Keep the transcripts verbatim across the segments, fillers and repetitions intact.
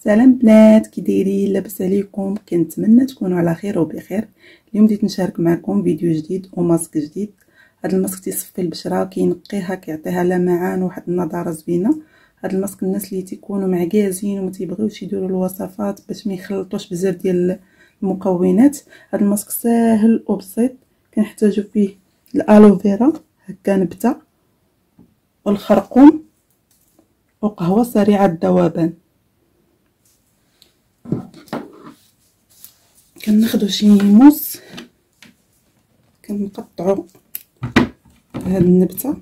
سلام بنات، كي دايرين؟ لاباس عليكم؟ كنتمنى تكونوا على خير وبخير. اليوم بديت نشارك معكم فيديو جديد وماسك جديد. هذا الماسك تيصفي البشره، كينقيها، كيعطيها لمعان وواحد النضاره زوينه. هذا الماسك الناس اللي تيكونوا معكازين وما تيبغيوش يديروا الوصفات باش ما يخلطوش بزاف ديال المكونات، هذا الماسك ساهل وبسيط. كنحتاجو فيه الالوفيرا هكا نبته، والخرقوم، وقهوه سريعه الذوبان. كناخدو شي موس، كنقطعو هاد النبته،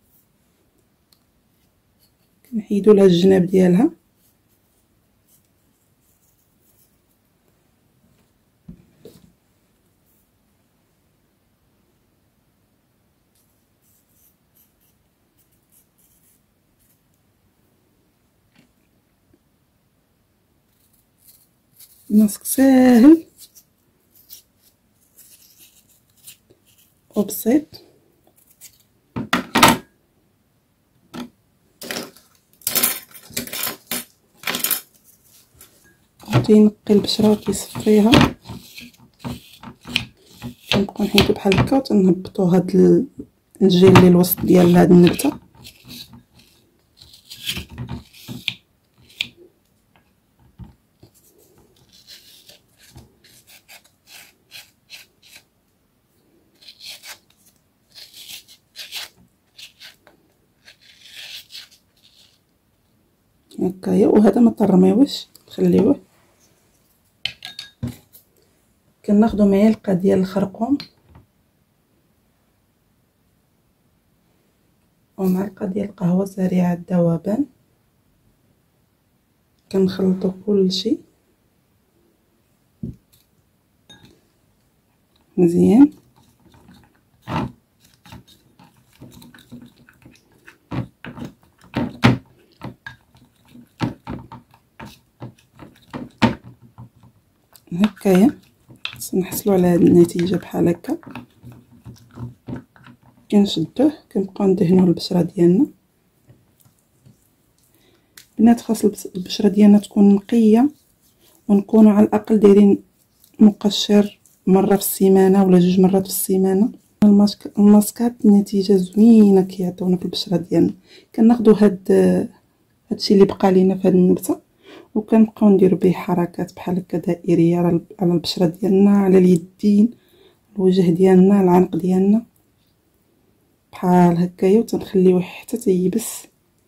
كنحيدو لها الجناب ديالها، ماسك ساهل وبسيط. تينقي البشره وكيصفيها. كنبقاو نحيدو بحال هكا وتنهبطو هاد الجيل اللي الوسط ديال هاد النبته. هكايا، وهذا ما ترميوش، نخليوه. كناخدو معلقه ديال الخرقوم ومعلقه ديال القهوه سريعه الذوبان، كنخلطو كلشي مزيان. هكايا نحصلوا على هذه النتيجه بحال هكا. كنشدوه، كنبقاو ندهنوه البشره ديالنا. بنات، خاص البشره ديالنا تكون نقيه، ونكونوا على الاقل دايرين مقشر مره في السيمانه ولا جوج مرات في السيمانه. الماسك الماسكات نتيجه زوينه كيعطيونا في البشره ديالنا. كناخذوا هاد هادشي اللي بقى لينا في هاد النبته، وكنبقاو نديرو به حركات بحال هكا دائريه على البشره ديالنا، على اليدين، الوجه ديالنا، العنق ديالنا، بحال هكايا. وتنخليوه حتى تيبس،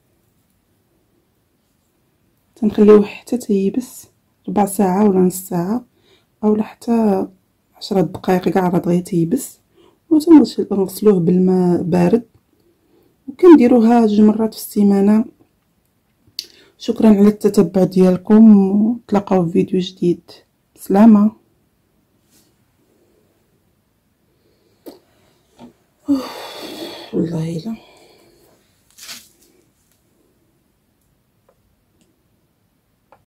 تنخليوه حتى تيبس ربع ساعه ولا نص ساعه، اولا حتى عشرة دقائق كاع راه دغيا تيبس. وتنغسلوه بالماء بارد، وكنديروها جوج مرات في السيمانه. شكرا على التتبع ديالكم، وتلاقاو في فيديو جديد. بسلامه. والله الا